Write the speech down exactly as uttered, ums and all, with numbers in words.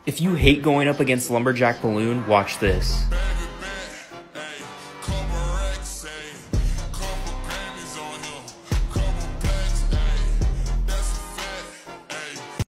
If you hate going up against Lumberjack Balloon, watch this.